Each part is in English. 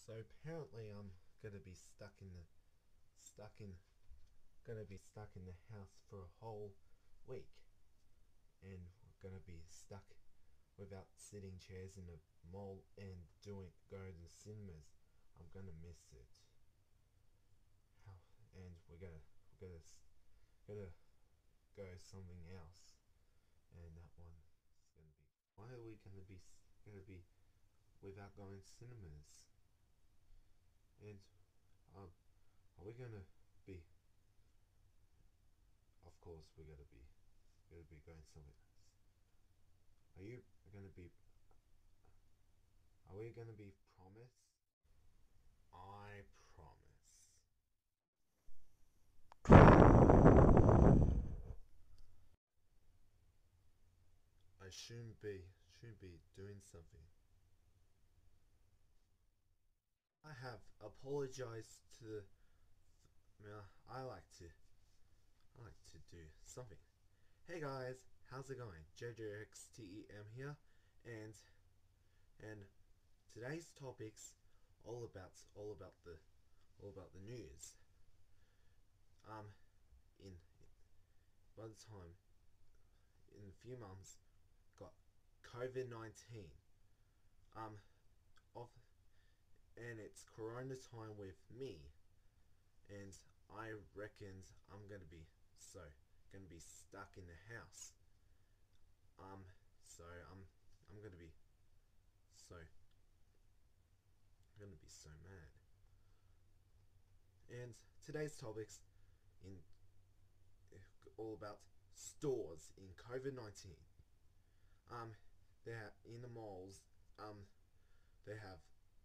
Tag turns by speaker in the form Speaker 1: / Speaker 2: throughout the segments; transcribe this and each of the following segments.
Speaker 1: So apparently I'm gonna be stuck in the house for a whole week, and we're gonna be stuck without sitting chairs in the mall and go to the cinemas. I'm gonna miss it. How and we're gonna go something else, and that one is gonna be. Why are we gonna be without going to cinemas? And um, are we gonna be? Of course, we're gonna be going somewhere else. Are you gonna be? Are we gonna be promised? I promise. I shouldn't be doing something. I have apologized to. I like to do something. Hey guys, how's it going? JJXTEM here, and and today's topics all about the news. Um, in by the time in a few months got COVID-19. Um, of and it's Corona time with me, and I reckoned I'm gonna be stuck in the house. Um, so I'm so gonna be so mad. And today's topics in all about stores in COVID-19. Um, they have in the malls. They have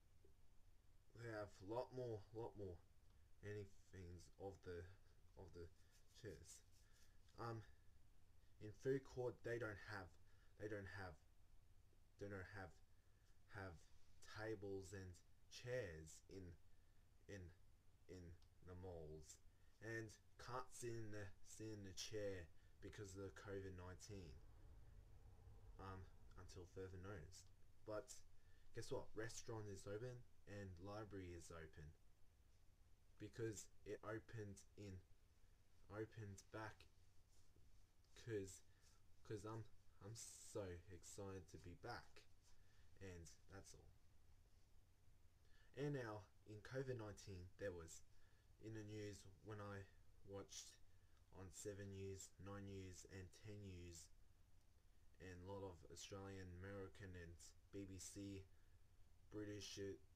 Speaker 1: lot more anythings of the chairs. Um, in food court they don't have they don't have tables and chairs in in the malls, and can't sit in the chair because of the COVID-19 until further notice. But guess what? Restaurant is open and library is open because it opened back because I'm so excited to be back, and that's all. And now in COVID-19, there was in the news when I watched on 7 News, 9 News, and 10 News, and a lot of Australian, American, and BBC, British,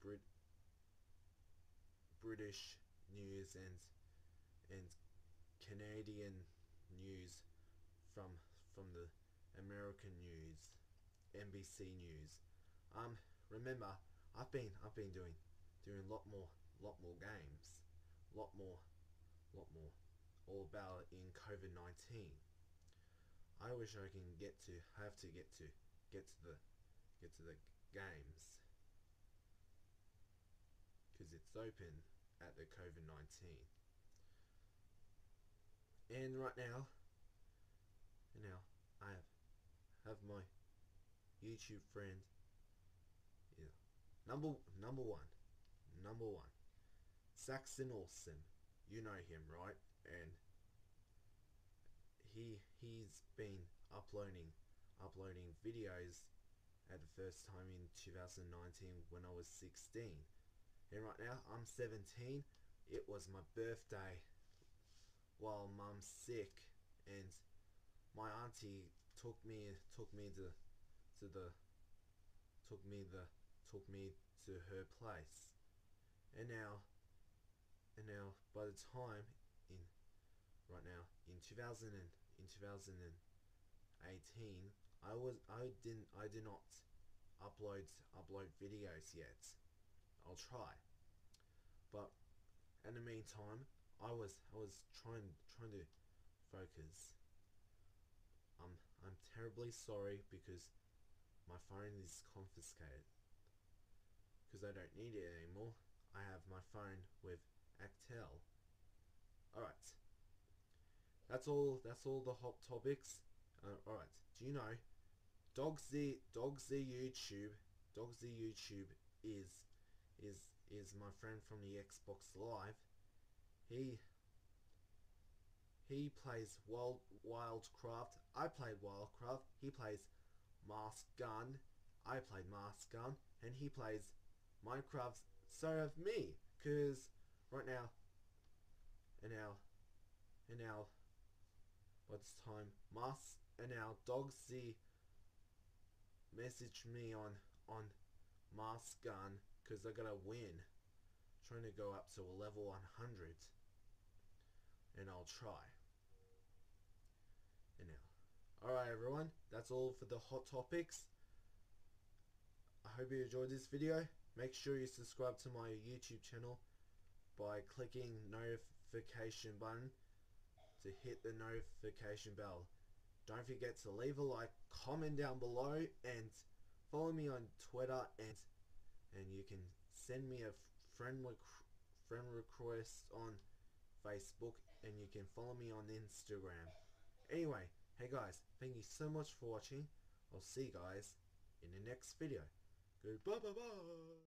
Speaker 1: British news, and Canadian news from the American news, NBC News. Remember, I've been doing lot more games, lot more all about in COVID-19. I wish I can have to get to the games because it's open at the COVID-19. And right now I have my YouTube friend, yeah, number one, Saxon Awesome. You know him, right? And he's been uploading videos at the first time in 2019 when I was 16. And right now I'm 17. It was my birthday while mum's sick, and my auntie took me to the took me to her place. And now by the time in right now in 2018, I did not upload videos yet. I'll try, but in the meantime I was trying to focus. I'm terribly sorry because my phone is confiscated because I don't need it anymore. I have my phone with Actel. Alright, that's all the hot topics. Alright, do you know Dogsy YouTube is is my friend from the Xbox Live. He plays Wildcraft. I played Wildcraft. He plays Mask Gun. I played Mask Gun, and he plays Minecraft. So of me, cause right now, in our what's time? And our Dogsy messaged me on Mask Gun, cause I gotta win, trying to go up to a level 100, and I'll try. And now, alright everyone, that's all for the hot topics. I hope you enjoyed this video. Make sure you subscribe to my YouTube channel by clicking notification button to hit the notification bell. Don't forget to leave a like, comment down below, and follow me on Twitter, and you can send me a friend request on Facebook, and you can follow me on Instagram. Anyway, hey guys, thank you so much for watching. I'll see you guys in the next video. Goodbye.